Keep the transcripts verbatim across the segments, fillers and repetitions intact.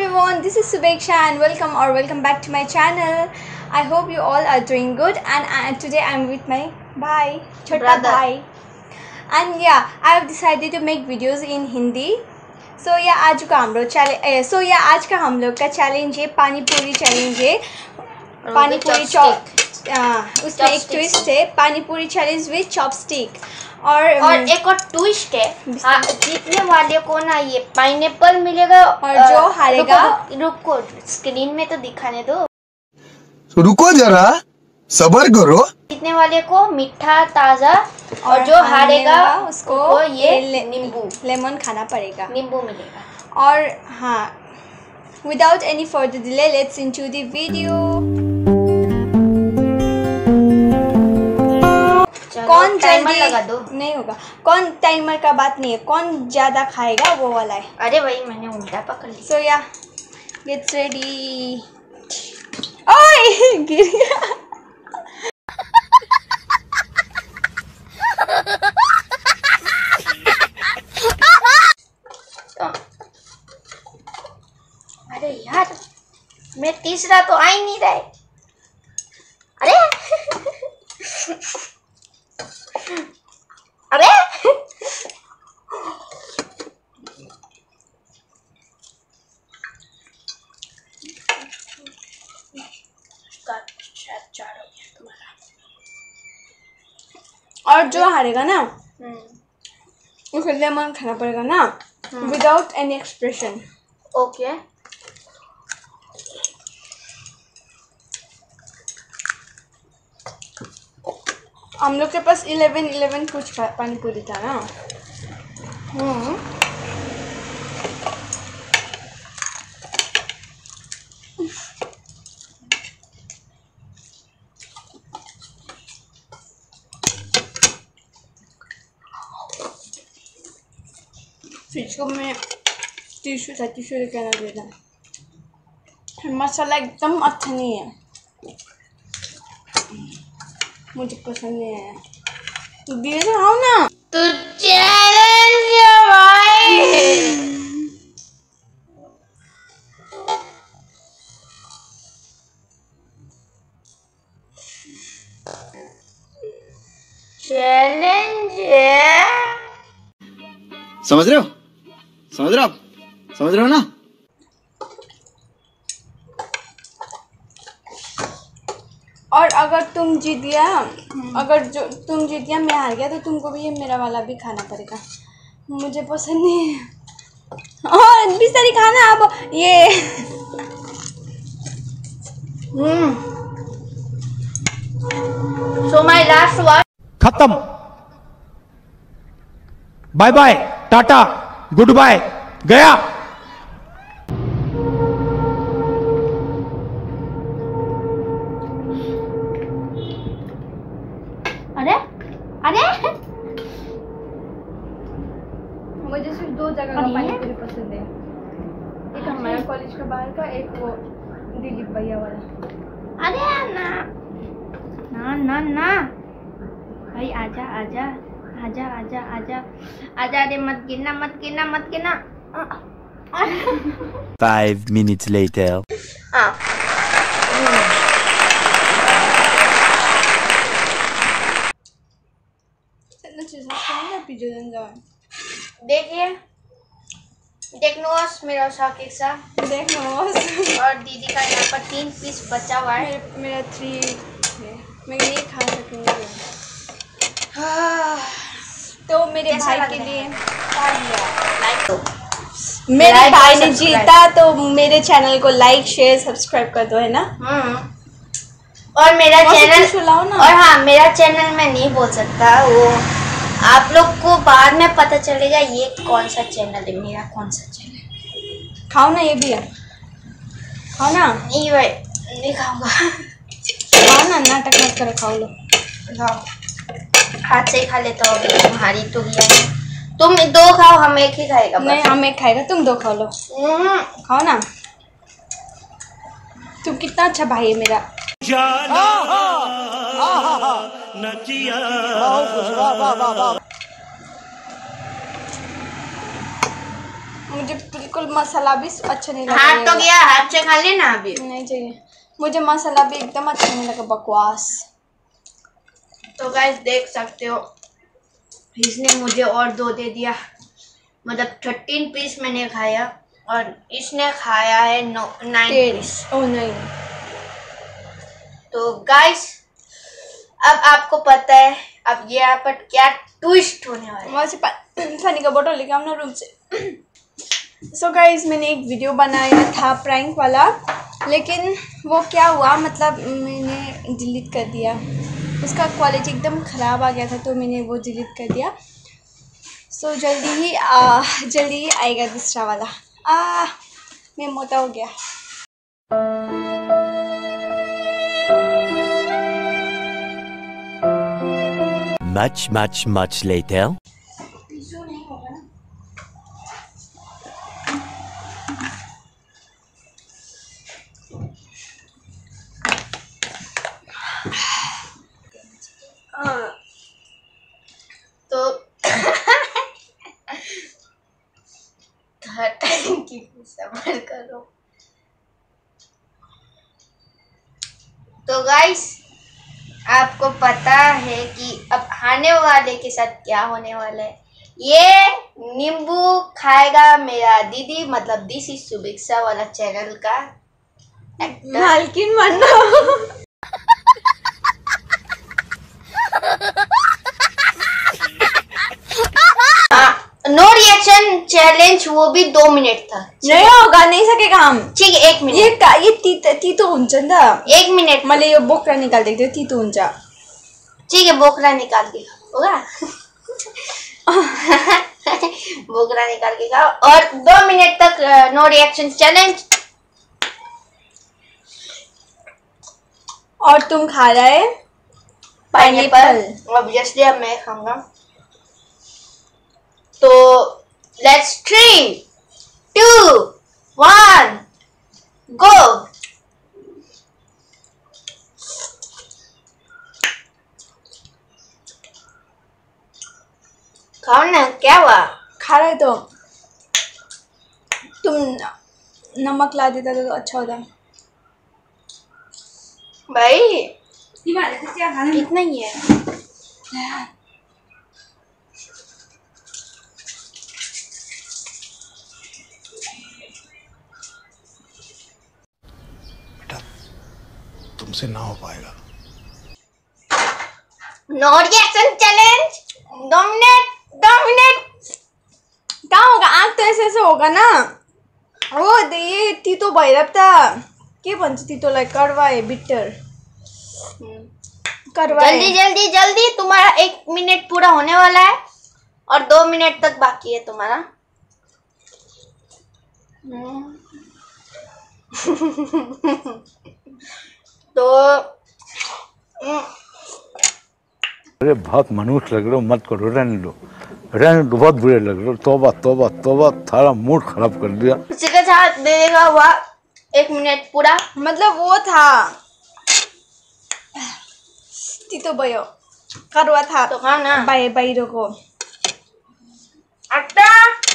everyone, this is Subeksha and welcome or welcome back to my channel. I hope you all are doing good and uh, today I'm with my bhai, chota bhai. And yeah, I have decided to make videos in Hindi. So yeah, आज का हम लोग challenge so yeah आज का हम लोग का challenge है पानी पूरी चैलेंज है. पानी पूरी चॉप उसमें एक ट्विस्ट है, पानी पूरी चैलेंज विद चॉपस्टिक. और और एक और ट्विस्ट है, जीतने वाले को ना ये पाइनएप्पल मिलेगा और जो हारेगा रुको, रुको स्क्रीन में तो दिखाने दो, रुको जरा सब्र करो. जीतने वाले को मीठा ताजा और, और जो हारेगा उसको ये नींबू लेमन खाना पड़ेगा, नींबू मिलेगा. और हाँ, without any further delay let's into the video. कौन टाइमर लगा दो. नहीं होगा, कौन टाइमर का बात नहीं है, कौन ज्यादा खाएगा वो वाला है. अरे भाई मैंने उल्टा पकड़ लिया. सो या गेट्स रेडी. ओए गिर गया. अरे यार मैं तीसरा तो आ ही नहीं रहा है. अरे अरे और जो हारेगा ना उसे लेमन खाना पड़ेगा ना, विदाउट एनी एक्सप्रेशन. ओके हम लोग के पास इलेवन इलेवन कुछ पानी पूरी था ना. हम्म फ्रिज को मैं टिश्यू था टिश्यू लेकर आना देता. मसाला एकदम अच्छा नहीं है, मुझे पसंद नहीं आया. धीरे से खाओ ना. तो चैलेंज है भाई. चैलेंज है. समझ रहे हो समझ रहे हो आप समझ रहे हो ना. और अगर तुम जीत गया, अगर जो तुम जीत गया मैं हार गया तो तुमको भी ये मेरा वाला भी खाना पड़ेगा. मुझे पसंद नहीं है. और बिस्तारी खाना अब ये. Hmm so my last one. खत्म. Bye bye tata good bye गया. अरे अरे मुझे सिर्फ दो जगह का पानी पूरी पसंद है. एक हमारा कॉलेज का बाहर का, एक वो दिलीप भैया वाला. अरे ना ना ना ना भाई आजा आजा आजा आजा आजा आजा. अरे मत गिरना मत गिरना मत गिरना. Five minutes later. हाँ देखिए देखनोस मेरा साकिब सा देखनोस और दीदी का यहाँ पर तीन पीस बचा हुआ है. मेरा, मेरा थ्री है, मैं ये खा सकूँगी. तो मेरे भाई के लिए लाइक दो. मेरे भाई ने जीता तो मेरे चैनल को लाइक शेयर सब्सक्राइब कर दो, है ना. और मेरा चैनल सुनाओ ना. और हाँ मेरा चैनल मैं नहीं बोल सकता, वो आप लोग को बाद में पता चलेगा ये कौन सा चैनल है, मेरा कौन सा चैनल. खाओ ना, ये भी है. खाओ ना. नहीं भाई नहीं खाऊंगा. खाओ ना, नाटक मत करो, खाओ लो. खाओ हाथ से ही खा लेता हो. तुम्हारी तो गया है, तुम दो खाओ हम एक ही खाएगा. नहीं हम एक खाएगा, तुम दो खा लो. खाओ ना. तुम कितना अच्छा भाई है मेरा. मुझे बिल्कुल मसाला भी अच्छा नहीं लगा। हाथ तो गया, हाथ से खा लेना अभी। नहीं चाहिए मुझे मसाला भी एकदम अच्छा नहीं लगा, बकवास। तो गाइस देख सकते हो इसने मुझे और दो दे दिया, मतलब थर्टीन पीस मैंने खाया और इसने खाया है नो नाइन पीस। ओ नहीं। तो गाइस अब आपको पता है अब ये यहाँ पर क्या ट्विस्ट होने वाला है। वहाँ से पानी का बोतल लेके हमने रूम से। सो so गाइस मैंने एक वीडियो बनाया था प्रैंक वाला, लेकिन वो क्या हुआ मतलब मैंने डिलीट कर दिया, उसका क्वालिटी एकदम ख़राब आ गया था तो मैंने वो डिलीट कर दिया। सो so, जल्दी ही आ, जल्दी ही आएगा दूसरा वाला। आ मैं मोटा हो गया। Much, much, much later. तो की सबर करो। तो गाइस आपको पता है कि अब आने वाले के साथ क्या होने वाला है। ये नींबू खाएगा मेरा दीदी, मतलब दिस इज सुभिक्षा वाला चैनल का मालकिन बनना। नो रिएक्शन चैलेंज, वो भी दो मिनट था। नहीं होगा, नहीं सकेगा हम। ठीक है एक मिनट। ये का ये ती ती तो हुन्छ नि त। एक मिनट मैले यो बोक्रा निकाल देख्थ्यो, ती तो हुन्छ। ठीक है बोकरा निकाल के होगा। बोकरा निकाल के खाओ और दो मिनट तक नो रिएक्शन चैलेंज। और तुम खा रहा है पाइनएप्पल। ऑब्वियसली अब मैं खाऊंगा। तो let's three two one go. खाओ ना, क्या हुआ? खा रहे तो तुम नमक ला देता तो अच्छा होता। भाई कितना ही है? तुमसे ना हो पाएगा। No reaction challenge. दो मिनट दो मिनट क्या होगा? आँख तो ऐसे ऐसे होगा ना। हो ये तीतो भैरव त के भन्छ तीतोलाई? करवा है, बिटर करवा है। जल्दी जल्दी जल्दी, तुम्हारा एक मिनट पूरा होने वाला है और दो मिनट तक बाकी है तुम्हारा। तो अरे बहुत मनुष्य लग रहे हो, मत करो, रहने दो रहने दो, बहुत बुरे लग रहे हो। तौबा तौबा तौबा, थारा मूड खराब कर दिया। उसी के साथ दे देगा हुआ एक मिनट पूरा, मतलब वो था तीतो भयो, करवा था तो खाओ ना। बाहिर बाहिरको आटा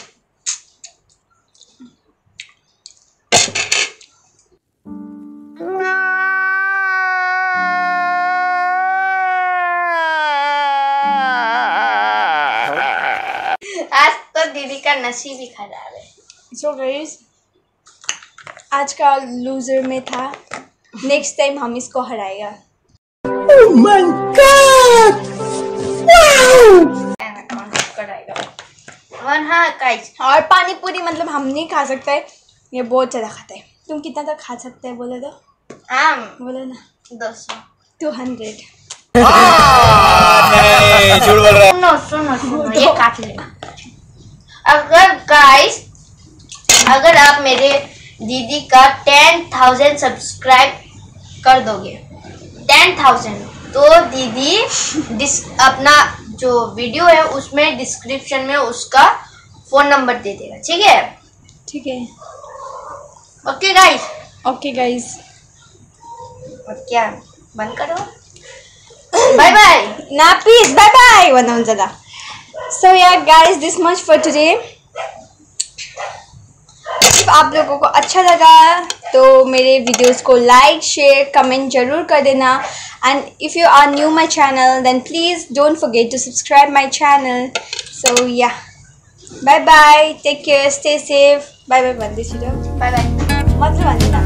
आज तो दीदी का नसीब ही खराब है। सो गाइस आज का लूजर में था, नेक्स्ट टाइम हम इसको हराएगा। Oh my God! और हाँ गाइस, और पानी पूरी मतलब हम नहीं खा सकते है, ये बहुत ज़्यादा खाता है। तुम कितना तक खा सकते हैं बोले तो? आम बोले ना। दो सौ। Two hundred. सुनो सुनो सुनो, ये काट लेना। अगर गाइस अगर आप मेरे दीदी का टेन थाउजेंड सब्सक्राइब कर दोगे, टेन थाउजेंड, तो दीदी डिस अपना जो वीडियो है उसमें डिस्क्रिप्शन में उसका फोन नंबर दे देगा। ठीक है? ठीक है। Okay guys. Okay guys. और क्या बंद करो? बाय बाय ना प्लीज बाय बाय भन्नुहुन्छ त। So ya guys, this much for today. If आप लोगों को अच्छा लगा तो मेरे वीडियोस को लाइक शेयर कमेंट ज़रूर कर देना and if you are new my channel then please don't forget to subscribe my channel. So ya bye bye, take care, stay safe. Bye bye भन्दै छु. बाय बाय मात्र भन्दैन.